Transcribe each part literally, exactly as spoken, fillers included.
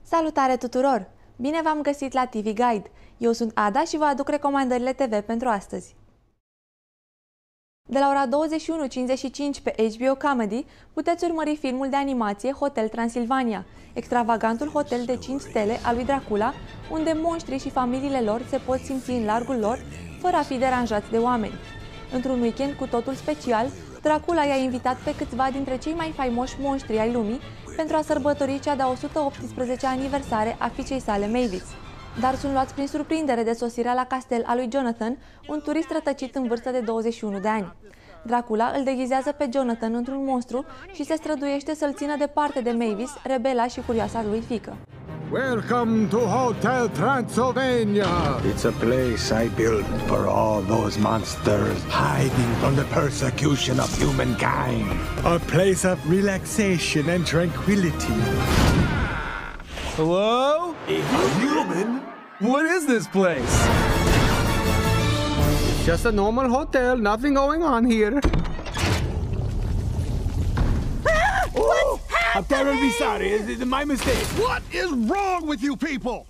Salutare tuturor! Bine v-am găsit la T V Guide! Eu sunt Ada și vă aduc recomandările T V pentru astăzi. De la ora douăzeci și unu cincizeci și cinci pe H B O Comedy puteți urmări filmul de animație Hotel Transilvania, extravagantul hotel de cinci stele al lui Dracula, unde monștrii și familiile lor se pot simți în largul lor, fără a fi deranjați de oameni. Într-un weekend cu totul special, Dracula i-a invitat pe câțiva dintre cei mai faimoși monștri ai lumii pentru a sărbători cea de-a o sută optsprezecea aniversare a fiicei sale Mavis. Dar sunt luați prin surprindere de sosirea la castel a lui Jonathan, un turist rătăcit în vârstă de douăzeci și unu de ani. Dracula îl deghizează pe Jonathan într-un monstru și se străduiește să-l țină departe de Mavis, rebela și curioasa lui fiică. Welcome to Hotel Transylvania! It's a place I built for all those monsters hiding from the persecution of humankind. A place of relaxation and tranquility. Hello? A human? What is this place? It's just a normal hotel, nothing going on here. Oh, I'm terribly sorry. It's my mistake. What is wrong with you people?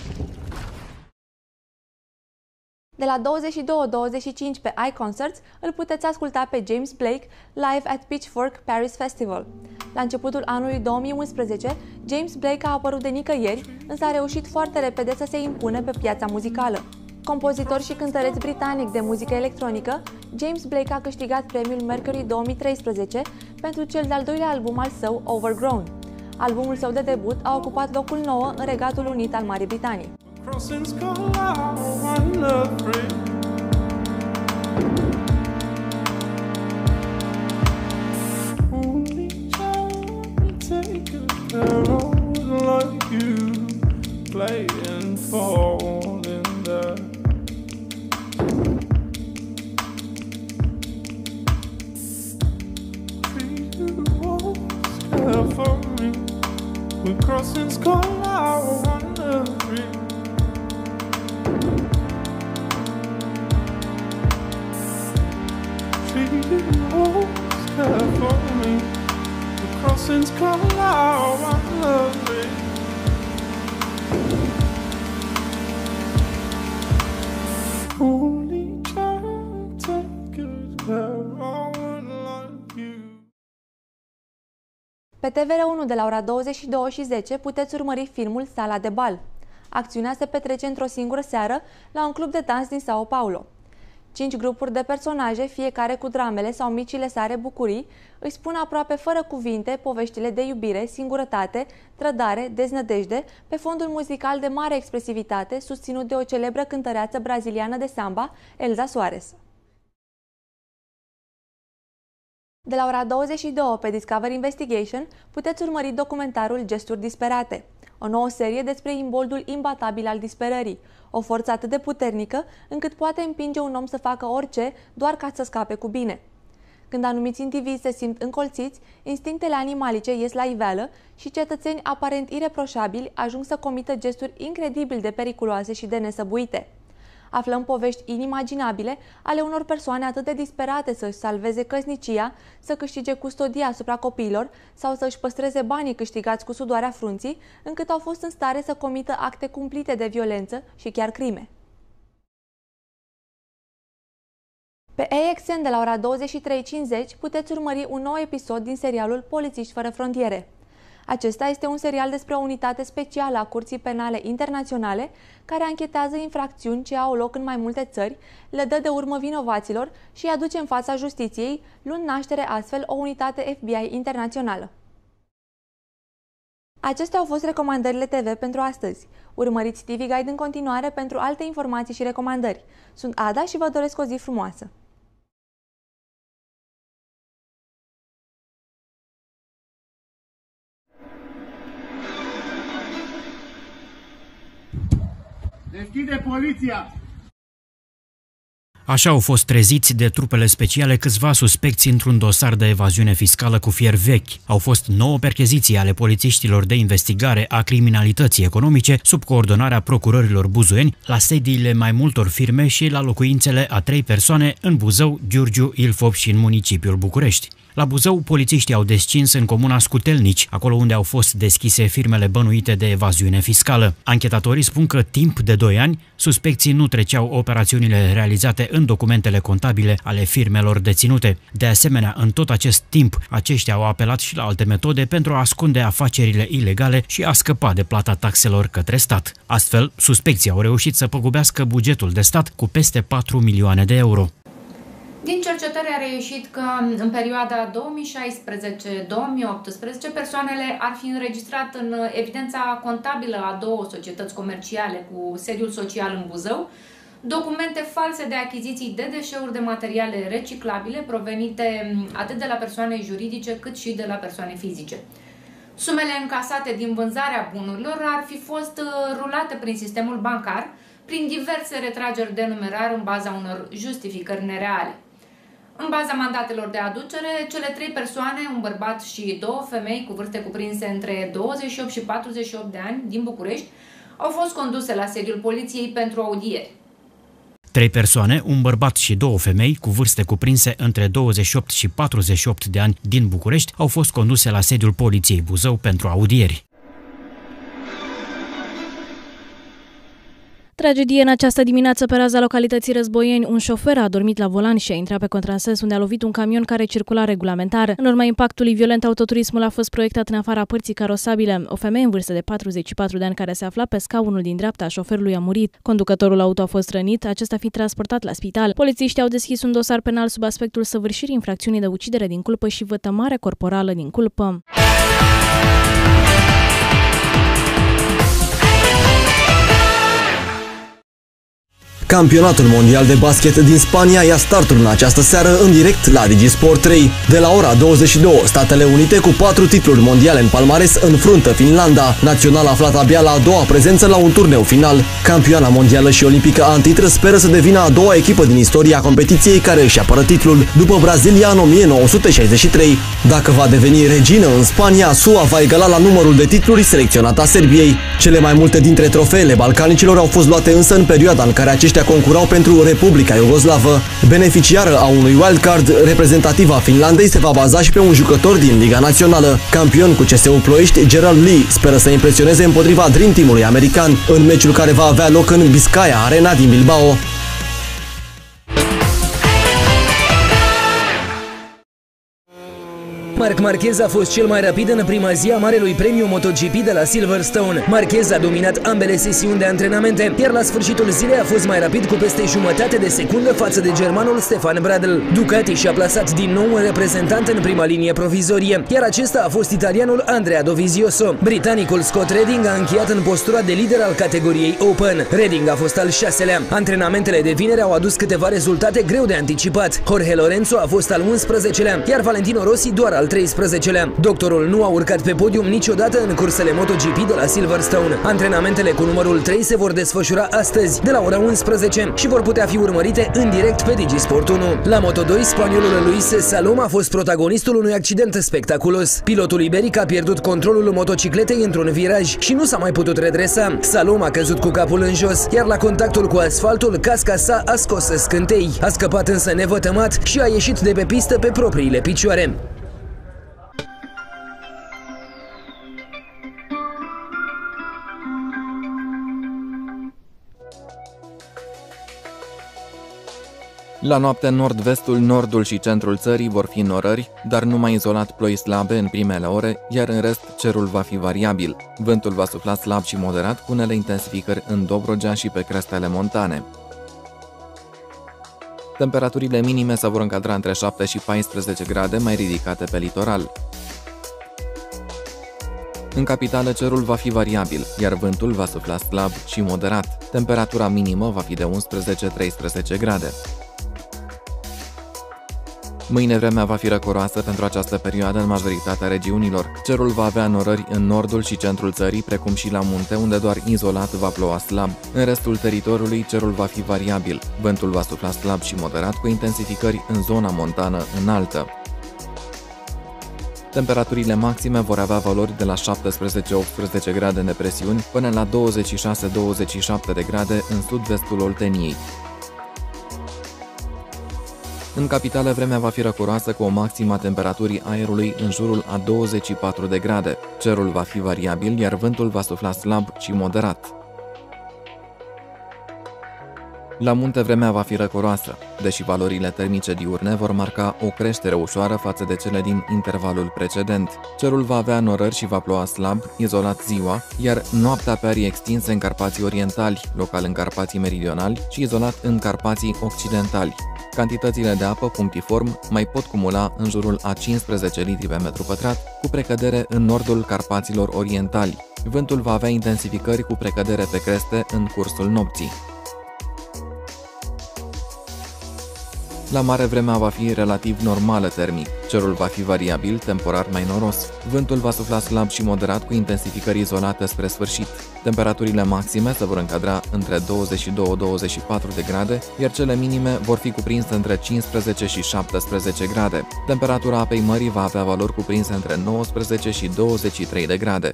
De la douăzeci și două douăzeci și cinci pe iConcerts îl puteți asculta pe James Blake live at Pitchfork Paris Festival. La începutul anului două mii unsprezece, James Blake a apărut de nicăieri, însă a reușit foarte repede să se impune pe piața muzicală. Compozitor și cântăreț britanic de muzică electronică, James Blake a câștigat premiul Mercury două mii treisprezece pentru cel de-al doilea album al său, Overgrown. Albumul său de debut a ocupat locul nouă în Regatul Unit al Marii Britanii. When crossings call out one love free. Treat you always care for me. When crossings call out one love free. Only trying to take good care of one like you. Pe T V R unu de la ora douăzeci și două și zece puteți urmări filmul Sala de bal. Acțiunea se petrece într-o singură seară la un club de dans din Sao Paulo. Cinci grupuri de personaje, fiecare cu dramele sau micile sale bucurii, îi spun aproape fără cuvinte poveștile de iubire, singurătate, trădare, deznădejde, pe fondul muzical de mare expresivitate susținut de o celebră cântăreață braziliană de samba, Elza Soares. De la ora douăzeci și două pe Discovery Investigation puteți urmări documentarul Gesturi disperate, o nouă serie despre imboldul imbatabil al disperării, o forță atât de puternică încât poate împinge un om să facă orice doar ca să scape cu bine. Când anumiți indivizi se simt încolțiți, instinctele animalice ies la iveală și cetățeni aparent ireproșabili ajung să comită gesturi incredibil de periculoase și de nesăbuite. Aflăm povești inimaginabile ale unor persoane atât de disperate să-și salveze căsnicia, să câștige custodia asupra copiilor sau să-și păstreze banii câștigați cu sudoarea frunții, încât au fost în stare să comită acte cumplite de violență și chiar crime. Pe A X N de la ora douăzeci și trei cincizeci puteți urmări un nou episod din serialul Polițiști fără frontiere. Acesta este un serial despre o unitate specială a Curții Penale Internaționale care anchetează infracțiuni ce au loc în mai multe țări, le dă de urmă vinovaților și îi aduce în fața justiției, luând naștere astfel o unitate F B I internațională. Acestea au fost recomandările T V pentru astăzi. Urmăriți T V Guide în continuare pentru alte informații și recomandări. Sunt Ada și vă doresc o zi frumoasă! Deschide poliția! Așa au fost treziți de trupele speciale câțiva suspecți într-un dosar de evaziune fiscală cu fier vechi. Au fost nouă percheziții ale polițiștilor de investigare a criminalității economice sub coordonarea procurorilor buzoieni la sediile mai multor firme și la locuințele a trei persoane în Buzău, Giurgiu, Ilfov și în municipiul București. La Buzău, polițiștii au descins în comuna Scutelnici, acolo unde au fost deschise firmele bănuite de evaziune fiscală. Anchetatorii spun că timp de doi ani, suspecții nu treceau operațiunile realizate în documentele contabile ale firmelor deținute. De asemenea, în tot acest timp, aceștia au apelat și la alte metode pentru a ascunde afacerile ilegale și a scăpa de plata taxelor către stat. Astfel, suspecții au reușit să păgubească bugetul de stat cu peste patru milioane de euro. Din cercetări a reieșit că în perioada două mii șaisprezece două mii optsprezece persoanele ar fi înregistrat în evidența contabilă a două societăți comerciale cu sediul social în Buzău documente false de achiziții de deșeuri de materiale reciclabile provenite atât de la persoane juridice cât și de la persoane fizice. Sumele încasate din vânzarea bunurilor ar fi fost rulate prin sistemul bancar prin diverse retrageri de numerar în baza unor justificări nereale. În baza mandatelor de aducere, cele trei persoane, un bărbat și două femei cu vârste cuprinse între douăzeci și opt și patruzeci și opt de ani din București, au fost conduse la sediul poliției pentru audieri. Trei persoane, un bărbat și două femei cu vârste cuprinse între douăzeci și opt și patruzeci și opt de ani din București, au fost conduse la sediul poliției Buzău pentru audieri. Tragedie în această dimineață pe raza localității Războieni. Un șofer a adormit la volan și a intrat pe contrasens unde a lovit un camion care circula regulamentar. În urma impactului violent, autoturismul a fost proiectat în afara părții carosabile. O femeie în vârstă de patruzeci și patru de ani care se afla pe scaunul din dreapta a șoferului a murit. Conducătorul auto a fost rănit, acesta fi transportat la spital. Polițiștii au deschis un dosar penal sub aspectul săvârșirii infracțiunii de ucidere din culpă și vătămare corporală din culpă. Campionatul mondial de basket din Spania ia startul în această seară în direct la DigiSport trei. De la ora douăzeci și două, Statele Unite cu patru titluri mondiale în palmares înfruntă Finlanda, național aflat abia la a doua prezență la un turneu final. Campioana mondială și olimpică antitră speră să devină a doua echipă din istoria competiției care își apără titlul, după Brazilia în o mie nouă sute șaizeci și trei. Dacă va deveni regină în Spania, S U A va egala la numărul de titluri selecționat a Serbiei. Cele mai multe dintre trofeele balcanicilor au fost luate însă în perioada în care aceștia concurau pentru Republica Iugoslavă. Beneficiară a unui wildcard, reprezentativa Finlandei se va baza și pe un jucător din Liga Națională. Campion cu C S U Ploiești, Gerald Lee speră să impresioneze împotriva Dream Team-ului american în meciul care va avea loc în Biscaya Arena din Bilbao. Marc Marquez a fost cel mai rapid în prima zi a Marelui Premiu MotoGP de la Silverstone. Marquez a dominat ambele sesiuni de antrenamente, iar la sfârșitul zilei a fost mai rapid cu peste jumătate de secundă față de germanul Stefan Bradl. Ducati și-a plasat din nou un reprezentant în prima linie provizorie, iar acesta a fost italianul Andrea Dovizioso. Britanicul Scott Redding a încheiat în postura de lider al categoriei Open. Redding a fost al șaselea. Antrenamentele de vineri au adus câteva rezultate greu de anticipat. Jorge Lorenzo a fost al unsprezecelea, iar Valentino Rossi doar al treisprezecelea. Doctorul nu a urcat pe podium niciodată în cursele MotoGP de la Silverstone. Antrenamentele cu numărul trei se vor desfășura astăzi, de la ora unsprezece, și vor putea fi urmărite în direct pe DigiSport unu. La Moto doi, spaniolul Luis Salom a fost protagonistul unui accident spectaculos. Pilotul iberic a pierdut controlul motocicletei într-un viraj și nu s-a mai putut redresa. Salom a căzut cu capul în jos, iar la contactul cu asfaltul, casca sa a scos scântei. A scăpat însă nevătămat și a ieșit de pe pistă pe propriile picioare. La noapte, nord-vestul, nordul și centrul țării vor fi norări, dar numai izolat ploi slabe în primele ore, iar în rest cerul va fi variabil. Vântul va sufla slab și moderat, cu unele intensificări în Dobrogea și pe crestele montane. Temperaturile minime se vor încadra între șapte și paisprezece grade, mai ridicate pe litoral. În capitală cerul va fi variabil, iar vântul va sufla slab și moderat. Temperatura minimă va fi de unsprezece treisprezece grade. Mâine vremea va fi răcoroasă pentru această perioadă în majoritatea regiunilor. Cerul va avea norări în nordul și centrul țării, precum și la munte, unde doar izolat va ploua slab. În restul teritoriului, cerul va fi variabil. Vântul va sufla slab și moderat, cu intensificări în zona montană înaltă. Temperaturile maxime vor avea valori de la șaptesprezece optsprezece grade în depresiuni până la douăzeci și șase douăzeci și șapte de grade în sud-vestul Olteniei. În capitală, vremea va fi răcoroasă cu o maximă a temperaturii aerului în jurul a douăzeci și patru de grade. Cerul va fi variabil, iar vântul va sufla slab și moderat. La munte vremea va fi răcoroasă, deși valorile termice diurne vor marca o creștere ușoară față de cele din intervalul precedent. Cerul va avea norări și va ploua slab, izolat ziua, iar noaptea pe arii extinse în Carpații Orientali, local în Carpații Meridionali și izolat în Carpații Occidentali. Cantitățile de apă punctiform mai pot cumula în jurul a cincisprezece litri pe metru pătrat, cu precădere în nordul Carpaților Orientali. Vântul va avea intensificări cu precădere pe creste în cursul nopții. La mare, vremea va fi relativ normală termic. Cerul va fi variabil, temporar mai noros. Vântul va sufla slab și moderat, cu intensificări izolate spre sfârșit. Temperaturile maxime se vor încadra între douăzeci și doi douăzeci și patru de grade, iar cele minime vor fi cuprinse între cincisprezece și șaptesprezece grade. Temperatura apei mării va avea valori cuprinse între nouăsprezece și douăzeci și trei de grade.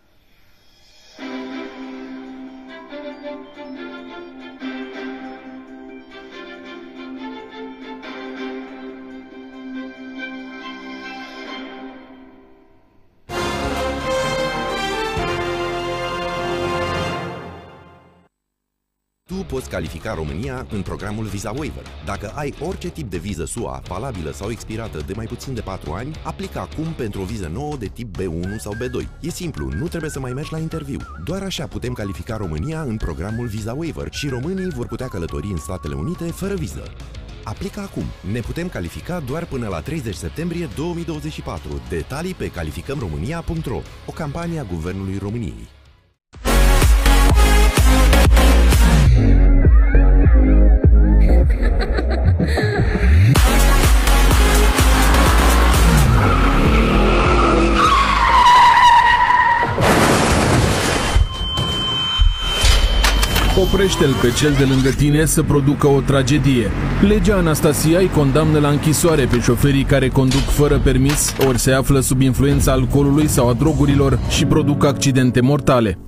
Tu poți califica România în programul Visa Waiver. Dacă ai orice tip de viză S U A, valabilă sau expirată de mai puțin de patru ani, aplică acum pentru o viză nouă de tip B unu sau B doi. E simplu, nu trebuie să mai mergi la interviu. Doar așa putem califica România în programul Visa Waiver și românii vor putea călători în Statele Unite fără viză. Aplică acum. Ne putem califica doar până la treizeci septembrie două mii douăzeci și patru. Detalii pe calificăm românia punct ro. O campanie a Guvernului României. Oprește-l pe cel de lângă tine să producă o tragedie. Legea Anastasia îi condamnă la închisoare pe șoferii care conduc fără permis, ori se află sub influența alcoolului sau a drogurilor și produc accidente mortale.